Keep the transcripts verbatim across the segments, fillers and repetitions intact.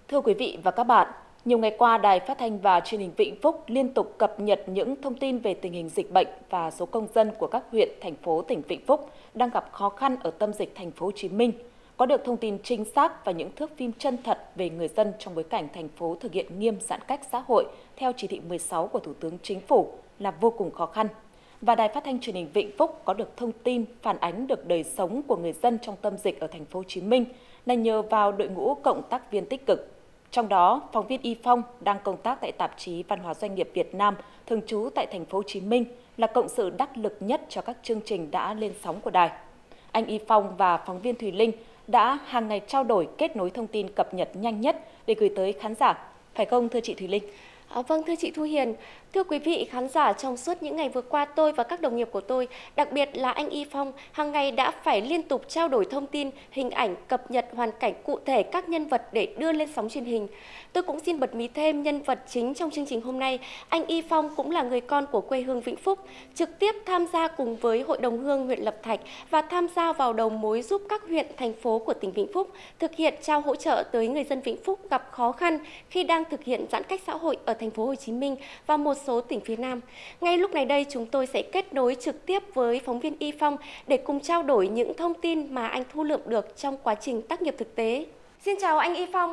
Thưa quý vị và các bạn, nhiều ngày qua, Đài Phát thanh và Truyền hình Vĩnh Phúc liên tục cập nhật những thông tin về tình hình dịch bệnh và số công dân của các huyện, thành phố tỉnh Vĩnh Phúc đang gặp khó khăn ở tâm dịch thành phố Hồ Chí Minh. Có được thông tin chính xác và những thước phim chân thật về người dân trong bối cảnh thành phố thực hiện nghiêm giãn cách xã hội theo chỉ thị mười sáu của Thủ tướng Chính phủ là vô cùng khó khăn. Và Đài Phát thanh Truyền hình Vĩnh Phúc có được thông tin phản ánh được đời sống của người dân trong tâm dịch ở thành phố Hồ Chí Minh là nhờ vào đội ngũ cộng tác viên tích cực. Trong đó, phóng viên Y Phong đang công tác tại tạp chí Văn hóa Doanh nghiệp Việt Nam, thường trú tại thành phố Hồ Chí Minh, là cộng sự đắc lực nhất cho các chương trình đã lên sóng của đài. Anh Y Phong và phóng viên Thùy Linh đã hàng ngày trao đổi, kết nối thông tin cập nhật nhanh nhất để gửi tới khán giả. Phải không thưa chị Thùy Linh? À, vâng, thưa chị Thu Hiền, thưa quý vị khán giả, trong suốt những ngày vừa qua, tôi và các đồng nghiệp của tôi, đặc biệt là anh Y Phong, hàng ngày đã phải liên tục trao đổi thông tin, hình ảnh, cập nhật hoàn cảnh cụ thể các nhân vật để đưa lên sóng truyền hình. Tôi cũng xin bật mí thêm nhân vật chính trong chương trình hôm nay. Anh Y Phong cũng là người con của quê hương Vĩnh Phúc, trực tiếp tham gia cùng với Hội đồng Hương huyện Lập Thạch và tham gia vào đầu mối giúp các huyện, thành phố của tỉnh Vĩnh Phúc thực hiện trao hỗ trợ tới người dân Vĩnh Phúc gặp khó khăn khi đang thực hiện giãn cách xã hội ở thành phố Hồ Chí Minh và một số tỉnh phía Nam. Ngay lúc này đây, chúng tôi sẽ kết nối trực tiếp với phóng viên Y Phong để cùng trao đổi những thông tin mà anh thu lượm được trong quá trình tác nghiệp thực tế. Xin chào anh Y Phong.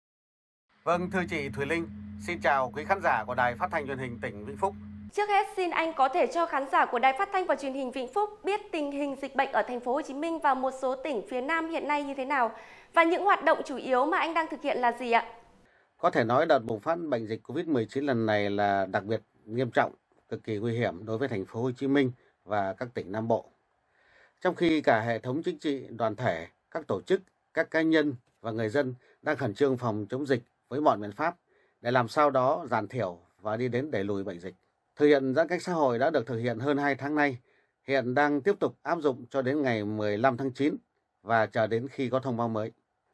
Vâng, thưa chị Thùy Linh, xin chào quý khán giả của Đài Phát thanh Truyền hình tỉnh Vĩnh Phúc. Trước hết, xin anh có thể cho khán giả của Đài Phát thanh và Truyền hình Vĩnh Phúc biết tình hình dịch bệnh ở thành phố Hồ Chí Minh và một số tỉnh phía Nam hiện nay như thế nào và những hoạt động chủ yếu mà anh đang thực hiện là gì ạ? Có thể nói đợt bùng phát bệnh dịch Covid mười chín lần này là đặc biệt nghiêm trọng, cực kỳ nguy hiểm đối với thành phố Hồ Chí Minh và các tỉnh Nam Bộ. Trong khi cả hệ thống chính trị, đoàn thể, các tổ chức, các cá nhân và người dân đang khẩn trương phòng chống dịch với mọi biện pháp để làm sao đó giảm thiểu và đi đến đẩy lùi bệnh dịch. Thực hiện giãn cách xã hội đã được thực hiện hơn hai tháng nay, hiện đang tiếp tục áp dụng cho đến ngày mười lăm tháng chín và chờ đến khi có thông báo mới.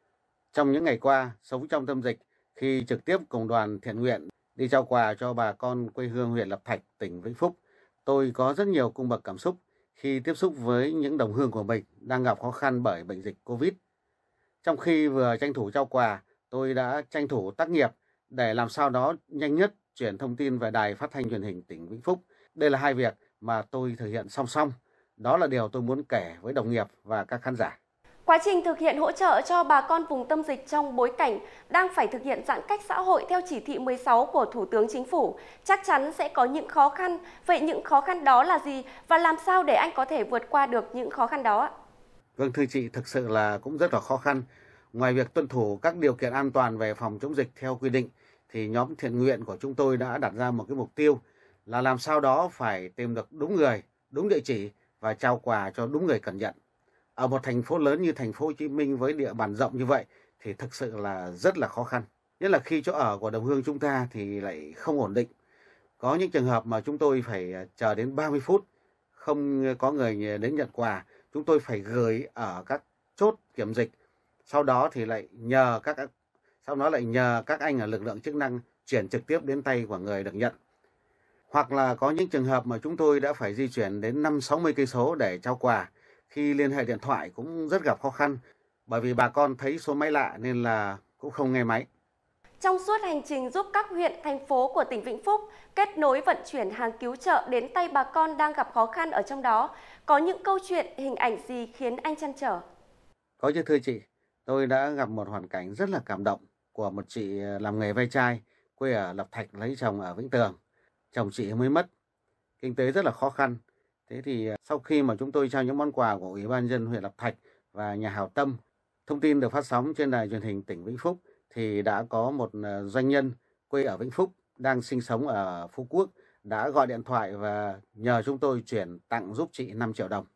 Trong những ngày qua, sống trong tâm dịch, khi trực tiếp cùng đoàn thiện nguyện đi trao quà cho bà con quê hương huyện Lập Thạch, tỉnh Vĩnh Phúc, tôi có rất nhiều cung bậc cảm xúc khi tiếp xúc với những đồng hương của mình đang gặp khó khăn bởi bệnh dịch Covid. Trong khi vừa tranh thủ trao quà, tôi đã tranh thủ tác nghiệp để làm sao đó nhanh nhất chuyển thông tin về Đài Phát thanh Truyền hình tỉnh Vĩnh Phúc. Đây là hai việc mà tôi thực hiện song song. Đó là điều tôi muốn kể với đồng nghiệp và các khán giả. Quá trình thực hiện hỗ trợ cho bà con vùng tâm dịch trong bối cảnh đang phải thực hiện giãn cách xã hội theo chỉ thị mười sáu của Thủ tướng Chính phủ chắc chắn sẽ có những khó khăn. Vậy những khó khăn đó là gì và làm sao để anh có thể vượt qua được những khó khăn đó? Vâng, thưa chị, thực sự là cũng rất là khó khăn. Ngoài việc tuân thủ các điều kiện an toàn về phòng chống dịch theo quy định, thì nhóm thiện nguyện của chúng tôi đã đặt ra một cái mục tiêu là làm sao đó phải tìm được đúng người, đúng địa chỉ và trao quà cho đúng người cần nhận. Ở một thành phố lớn như thành phố Hồ Chí Minh với địa bàn rộng như vậy thì thực sự là rất là khó khăn. Nhất là khi chỗ ở của đồng hương chúng ta thì lại không ổn định. Có những trường hợp mà chúng tôi phải chờ đến ba mươi phút không có người đến nhận quà. Chúng tôi phải gửi ở các chốt kiểm dịch. Sau đó thì lại nhờ các sau đó lại nhờ các anh ở lực lượng chức năng chuyển trực tiếp đến tay của người được nhận. Hoặc là có những trường hợp mà chúng tôi đã phải di chuyển đến năm sáu mươi cây số để trao quà. Khi liên hệ điện thoại cũng rất gặp khó khăn bởi vì bà con thấy số máy lạ nên là cũng không nghe máy. Trong suốt hành trình giúp các huyện, thành phố của tỉnh Vĩnh Phúc kết nối vận chuyển hàng cứu trợ đến tay bà con đang gặp khó khăn ở trong đó, có những câu chuyện, hình ảnh gì khiến anh trăn trở? Có chứ thưa chị, tôi đã gặp một hoàn cảnh rất là cảm động của một chị làm nghề ve chai, quê ở Lập Thạch lấy chồng ở Vĩnh Tường. Chồng chị mới mất, kinh tế rất là khó khăn. Thế thì sau khi mà chúng tôi trao những món quà của Ủy ban nhân dân huyện Lập Thạch và nhà hảo tâm, thông tin được phát sóng trên đài truyền hình tỉnh Vĩnh Phúc thì đã có một doanh nhân quê ở Vĩnh Phúc đang sinh sống ở Phú Quốc đã gọi điện thoại và nhờ chúng tôi chuyển tặng giúp chị năm triệu đồng.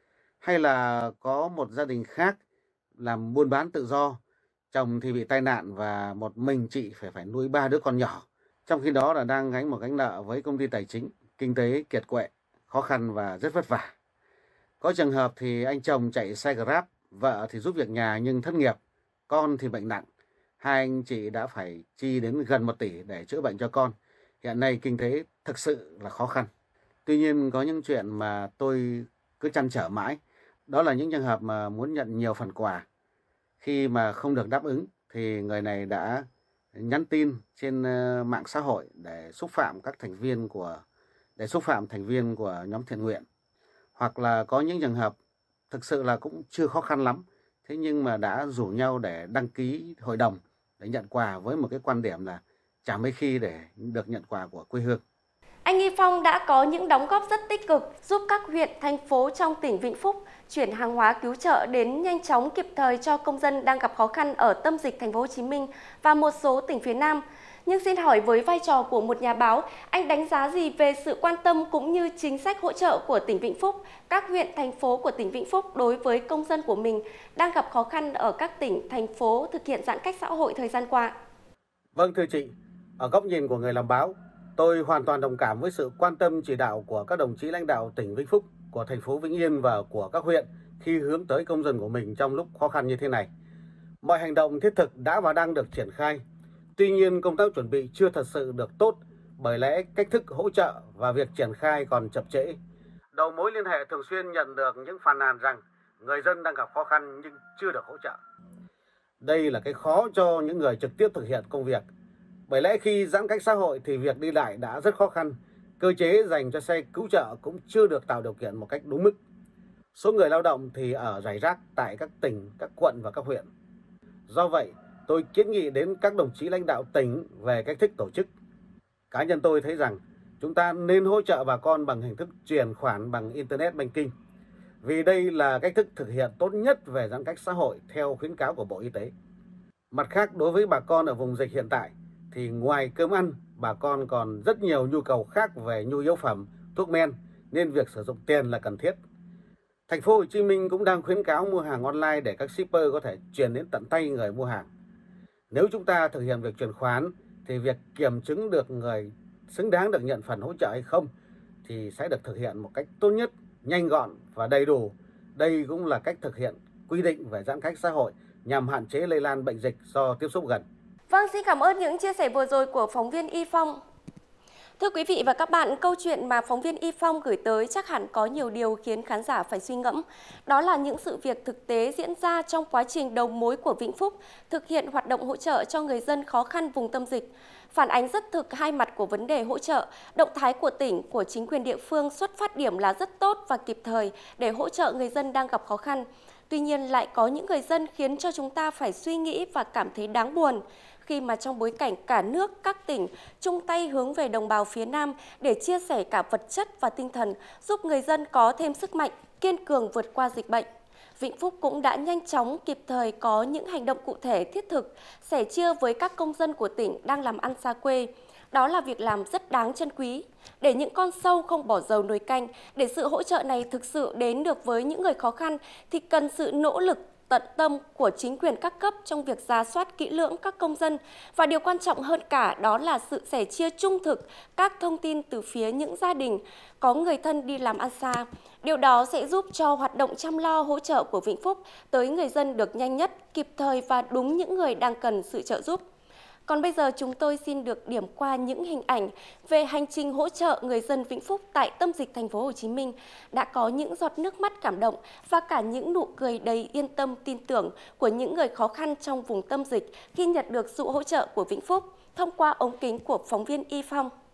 Hay là có một gia đình khác làm buôn bán tự do, chồng thì bị tai nạn và một mình chị phải phải nuôi ba đứa con nhỏ. Trong khi đó là đang gánh một gánh nợ với công ty tài chính, kinh tế kiệt quệ, khó khăn và rất vất vả. Có trường hợp thì anh chồng chạy xe Grab, vợ thì giúp việc nhà nhưng thất nghiệp, con thì bệnh nặng. Hai anh chị đã phải chi đến gần một tỷ để chữa bệnh cho con. Hiện nay kinh tế thực sự là khó khăn. Tuy nhiên có những chuyện mà tôi cứ trăn trở mãi. Đó là những trường hợp mà muốn nhận nhiều phần quà khi mà không được đáp ứng thì người này đã nhắn tin trên mạng xã hội để xúc phạm các thành viên của để xúc phạm thành viên của nhóm thiện nguyện. Hoặc là có những trường hợp thực sự là cũng chưa khó khăn lắm, thế nhưng mà đã rủ nhau để đăng ký hội đồng để nhận quà với một cái quan điểm là chả mấy khi để được nhận quà của quê hương. Anh Y Phong đã có những đóng góp rất tích cực giúp các huyện, thành phố trong tỉnh Vĩnh Phúc chuyển hàng hóa cứu trợ đến nhanh chóng kịp thời cho công dân đang gặp khó khăn ở tâm dịch thành phố Hồ Chí Minh và một số tỉnh phía Nam. Nhưng xin hỏi với vai trò của một nhà báo, anh đánh giá gì về sự quan tâm cũng như chính sách hỗ trợ của tỉnh Vĩnh Phúc, các huyện, thành phố của tỉnh Vĩnh Phúc đối với công dân của mình đang gặp khó khăn ở các tỉnh, thành phố thực hiện giãn cách xã hội thời gian qua? Vâng thưa chị, ở góc nhìn của người làm báo, tôi hoàn toàn đồng cảm với sự quan tâm chỉ đạo của các đồng chí lãnh đạo tỉnh Vĩnh Phúc, của thành phố Vĩnh Yên và của các huyện khi hướng tới công dân của mình trong lúc khó khăn như thế này. Mọi hành động thiết thực đã và đang được triển khai. Tuy nhiên, công tác chuẩn bị chưa thật sự được tốt, bởi lẽ cách thức hỗ trợ và việc triển khai còn chậm trễ. Đầu mối liên hệ thường xuyên nhận được những phàn nàn rằng người dân đang gặp khó khăn nhưng chưa được hỗ trợ. Đây là cái khó cho những người trực tiếp thực hiện công việc. Bởi lẽ khi giãn cách xã hội thì việc đi lại đã rất khó khăn. Cơ chế dành cho xe cứu trợ cũng chưa được tạo điều kiện một cách đúng mức. Số người lao động thì ở rải rác tại các tỉnh, các quận và các huyện. Do vậy, tôi kiến nghị đến các đồng chí lãnh đạo tỉnh về cách thức tổ chức. Cá nhân tôi thấy rằng chúng ta nên hỗ trợ bà con bằng hình thức chuyển khoản bằng Internet Banking, vì đây là cách thức thực hiện tốt nhất về giãn cách xã hội theo khuyến cáo của Bộ Y tế. Mặt khác, đối với bà con ở vùng dịch hiện tại, thì ngoài cơm ăn, bà con còn rất nhiều nhu cầu khác về nhu yếu phẩm, thuốc men, nên việc sử dụng tiền là cần thiết. Thành phố Hồ Chí Minh cũng đang khuyến cáo mua hàng online để các shipper có thể chuyển đến tận tay người mua hàng. Nếu chúng ta thực hiện việc chuyển khoán thì việc kiểm chứng được người xứng đáng được nhận phần hỗ trợ hay không thì sẽ được thực hiện một cách tốt nhất, nhanh gọn và đầy đủ. Đây cũng là cách thực hiện quy định về giãn cách xã hội nhằm hạn chế lây lan bệnh dịch do tiếp xúc gần. Vâng, xin cảm ơn những chia sẻ vừa rồi của phóng viên Y Phong. Thưa quý vị và các bạn, câu chuyện mà phóng viên Y Phong gửi tới chắc hẳn có nhiều điều khiến khán giả phải suy ngẫm. Đó là những sự việc thực tế diễn ra trong quá trình đầu mối của Vĩnh Phúc thực hiện hoạt động hỗ trợ cho người dân khó khăn vùng tâm dịch. Phản ánh rất thực hai mặt của vấn đề hỗ trợ, động thái của tỉnh, của chính quyền địa phương xuất phát điểm là rất tốt và kịp thời để hỗ trợ người dân đang gặp khó khăn. Tuy nhiên lại có những người dân khiến cho chúng ta phải suy nghĩ và cảm thấy đáng buồn, khi mà trong bối cảnh cả nước, các tỉnh chung tay hướng về đồng bào phía Nam để chia sẻ cả vật chất và tinh thần, giúp người dân có thêm sức mạnh, kiên cường vượt qua dịch bệnh. Vĩnh Phúc cũng đã nhanh chóng, kịp thời có những hành động cụ thể thiết thực, sẻ chia với các công dân của tỉnh đang làm ăn xa quê. Đó là việc làm rất đáng trân quý. Để những con sâu không bỏ dầu nồi canh, để sự hỗ trợ này thực sự đến được với những người khó khăn thì cần sự nỗ lực tận tâm của chính quyền các cấp trong việc rà soát kỹ lưỡng các công dân, và điều quan trọng hơn cả đó là sự sẻ chia trung thực các thông tin từ phía những gia đình có người thân đi làm ăn xa. Điều đó sẽ giúp cho hoạt động chăm lo hỗ trợ của Vĩnh Phúc tới người dân được nhanh nhất, kịp thời và đúng những người đang cần sự trợ giúp. Còn bây giờ chúng tôi xin được điểm qua những hình ảnh về hành trình hỗ trợ người dân Vĩnh Phúc tại tâm dịch thành phố Hồ Chí Minh. Đã có những giọt nước mắt cảm động và cả những nụ cười đầy yên tâm tin tưởng của những người khó khăn trong vùng tâm dịch khi nhận được sự hỗ trợ của Vĩnh Phúc thông qua ống kính của phóng viên Y Phong.